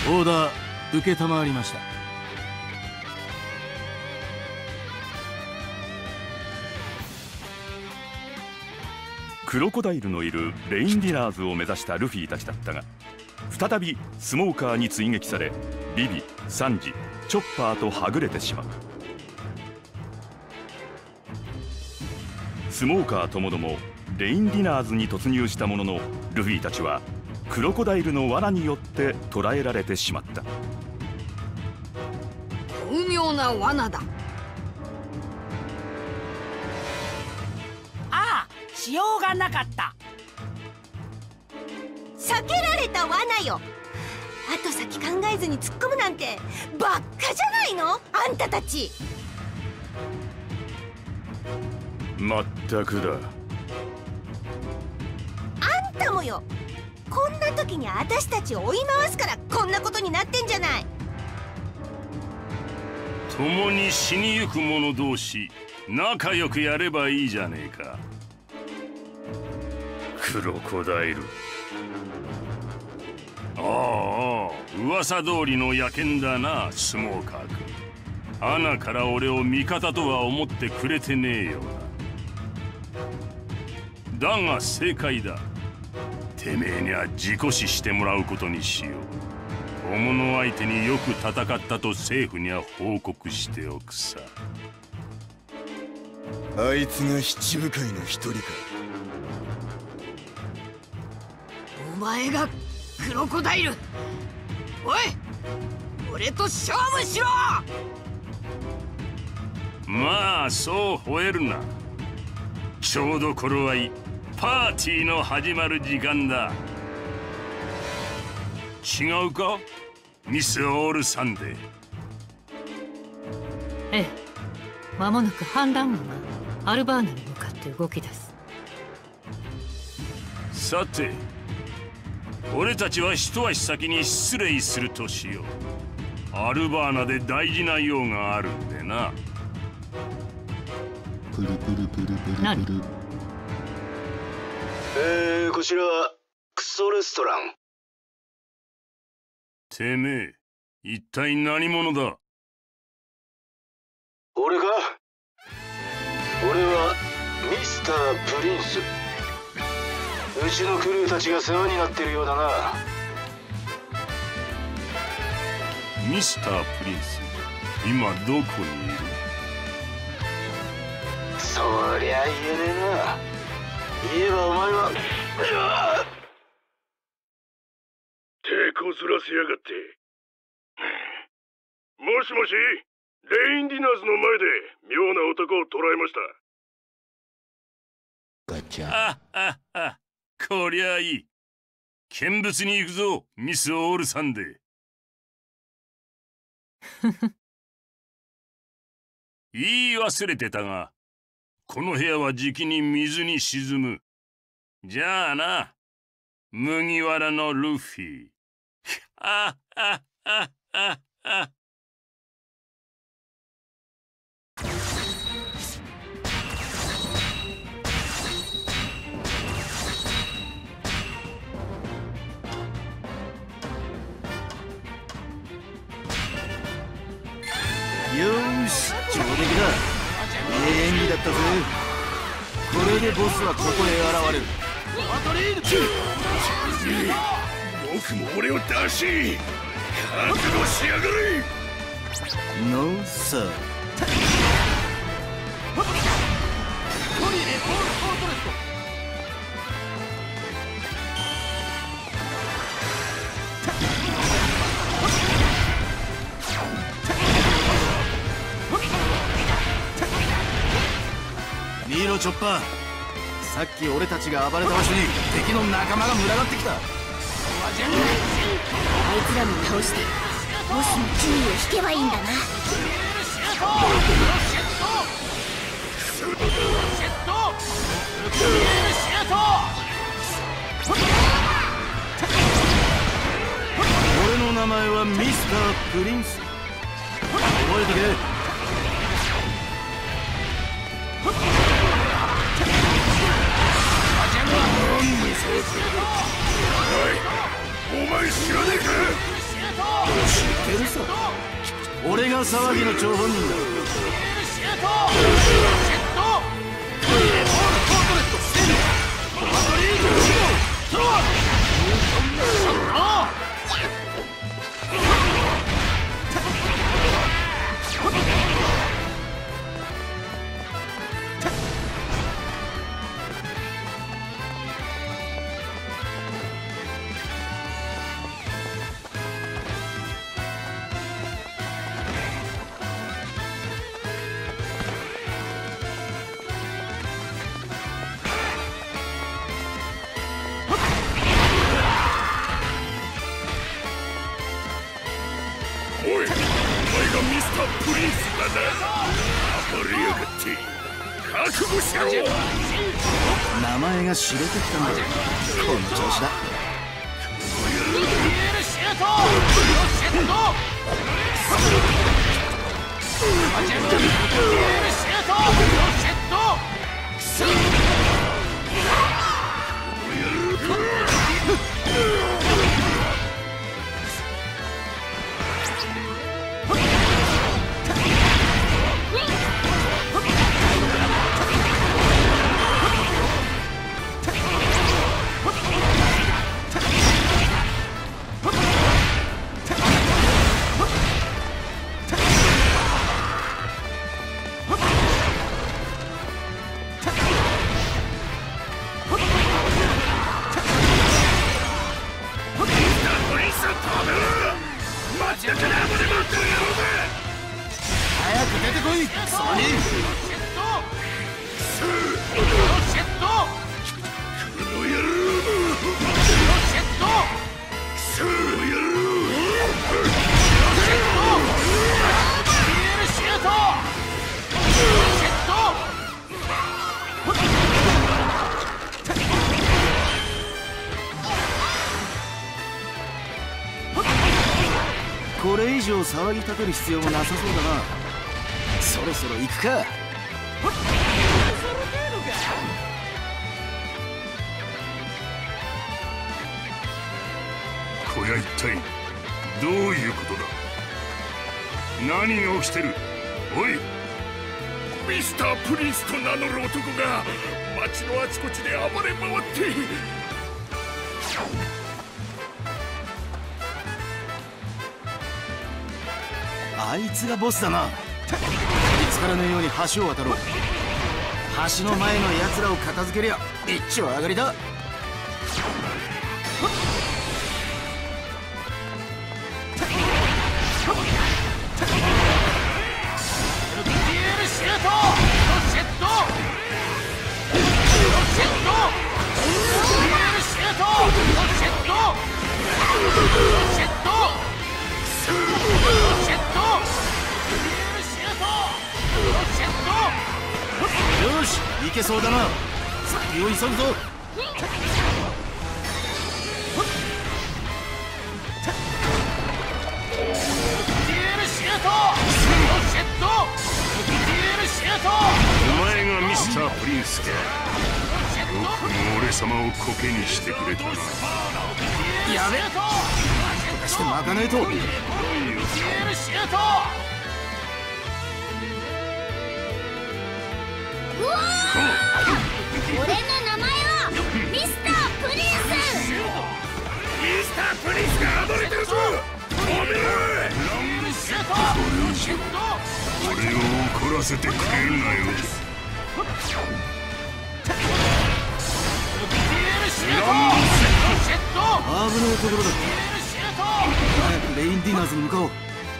オーダー承りました。 クロコダイルのいるレインディナーズを目指したルフィたちだったが、再びスモーカーに追撃され、ビビ、サンジ、チョッパーとはぐれてしまう。スモーカーともどもレインディナーズに突入したものの、ルフィたちはクロコダイルの罠によって捕らえられてしまった。 巧妙な罠だ。 ああ、しようがなかった。 避けられた罠よ。後先考えずに突っ込むなんてバッカじゃないの、あんたたち。 まったくだ。 あんたもよ。こんな時に私たちを追い回すからこんなことになってんじゃない。 共に死にゆく者同士仲良くやればいいじゃねえか。クロコダイル。ああ、噂通りの野犬だな、スモーカー君。穴から俺を味方とは思ってくれてねえよな。だが正解だ。てめえには自己死してもらうことにしよう。大物相手によく戦ったと政府には報告しておくさ。 あいつが七部会の一人か。 お前がクロコダイル。おい、俺と勝負しろ。 まあそう吠えるな。ちょうど頃合い、パーティーの始まる時間だ。違うか、ミス・オールサンデー。 ええ、間もなく反乱軍がアルバーナに向かって動き出す。 さて、俺たちは一足先に失礼するとしよう。アルバーナで大事な用があるんでな。 プルプルプルプルプル。 こちらはクソレストラン。 てめえ、一体何者だ。 俺か。俺はミスター・プリンス。うちのクルーたちが世話になってるようだな。 ミスター・プリンス、今どこにいる。 そりゃ言えねえな。言えばお前は抵抗ずらしやがって。もしもし、レインディナーズの前で妙な男を捕らえました。 ガチャ。 あ、こりゃいい。見物に行くぞ、ミス・オールサンデー。言い忘れてたが、この部屋はじきに水に沈む。じゃあな、麦わらのルフィ。 よーし、上出来だ。いい演技だったぜ。これでボスはここへ現れる。 僕も俺を出し、覚悟しやがれ。 ノーサー。見ろチョッパー、さっき俺たちが暴れた場所に敵の仲間が群がってきた。あいつらも倒してボスの注意を引けばいいんだな。 俺の名前はミスター・プリンス。覚えとけ。 お前知らねえか。 騒ぎの張本人だ。 おい、お前がミスタープリンスだな。暴れやがって覚悟しろ。 名前が知れてきたんだ。この調子だ。早く出てこい、クソマニ。これ以上騒ぎ立てる必要もなさそうだな。そろそろ行くか。 こりゃ一体どういうことだ。何が起きてる。おい、 ミスタープリンスと名乗る男が街のあちこちで暴れ回って。 あいつがボスだな。見つからぬように橋を渡ろう。橋の前の奴らを片付けりゃ一丁上がりだ。よし、いけそうだな。先を急ぐぞ。 お前がミスタープリンスか。よくも俺様をコケにしてくれたな。 やべ、なんとかして巻かねえと。 俺の名前はミスタープリンス。 ミスタープリンスが暴れてるぞ。止めろ。 俺を怒らせてくれるなよ。 危ないところだった。早くレインディナーズに向かおう。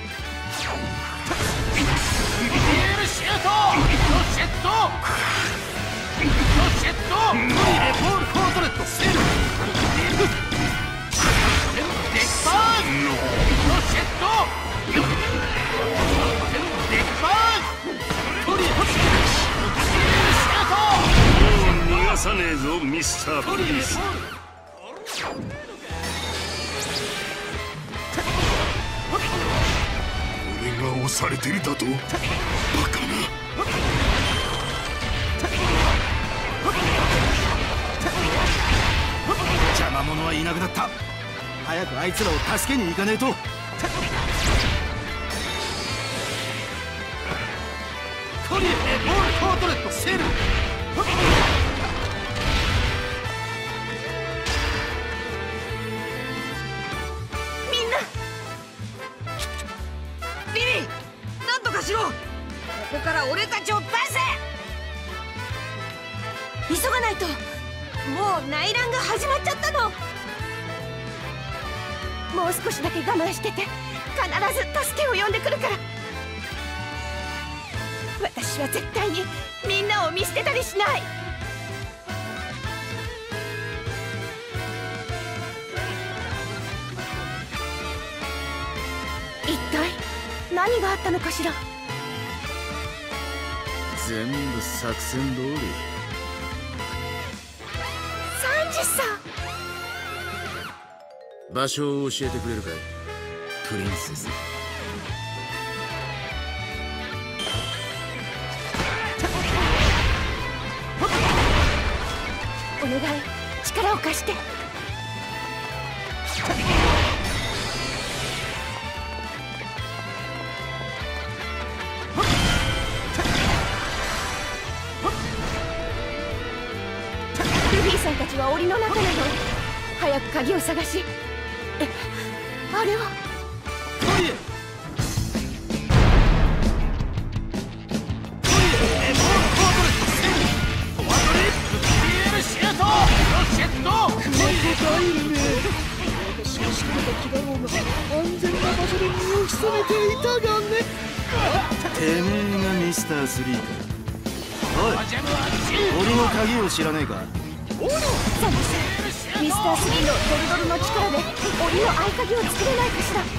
逃がさねえぞミスタープリンス。 俺が押されてるだと。バカな。 邪魔者はいなくなった。早くあいつらを助けに行かねえと。 トリエボールポートレットセール。 みんなビビ、なんとかしろ。ここから俺たちを出せ。 急がないと。もう内乱が始まっちゃったの。もう少しだけ我慢してて、必ず助けを呼んでくるから。私は絶対にみんなを見捨てたりしない。一体何があったのかしら。 全部作戦通り。 サンジさん、 場所を教えてくれるかい、プリンセス。 お願い、力を貸して。ルフィさんたちは檻の中なの。早く鍵を探し。あれはトリエてめえがミスター3か。おい、檻の鍵を知らねえか。 サンジさん、ミスター3のドルドルの力で檻の合鍵を作れないかしら。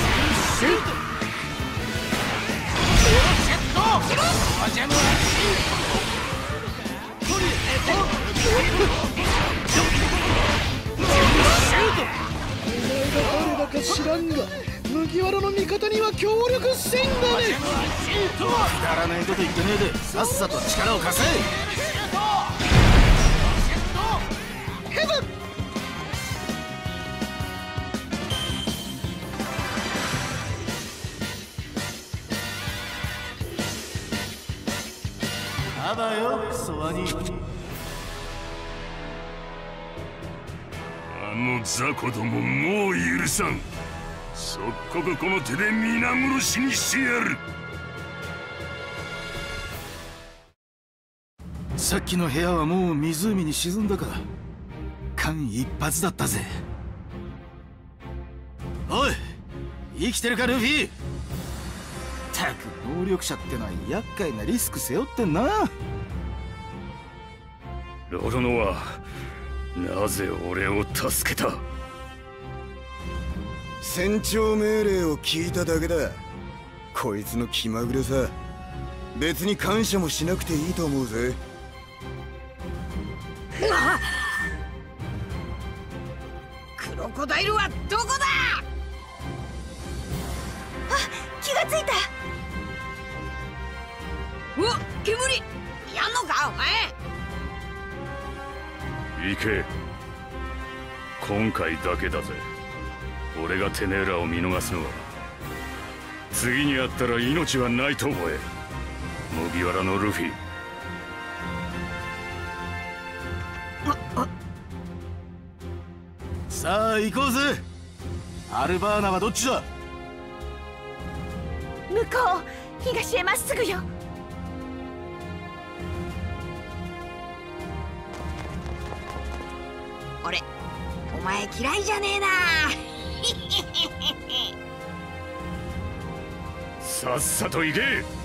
誰だか知らんが、麦わらの味方には協力せんがね。 くだらないこと言ってねえで、さっさと力を貸せ。 ヘブン。 あばよ、クソワニ。 あの雑魚どももう許さん。即刻この手で皆殺しにしてやる。 さっきの部屋はもう湖に沈んだか。間一髪だったぜ。おい、生きてるかルフィ。たく能力者ってのは厄介なリスク背負ってんな。 ロロノはなぜ俺を助けた。 船長命令を聞いただけだ。こいつの気まぐれさ。別に感謝もしなくていいと思うぜ。 クロコダイルはどこだ。 あ、気がついた。 うわ、煙やんのかお前。 行け。今回だけだぜ。俺がてめえらを見逃すのは、次に会ったら命はないと思え。麦わらのルフィ。 さあ行こうぜ。アルバーナはどっちだ。 向こう、東へまっすぐよ。 俺、お前嫌いじゃねえな。 さっさと行け。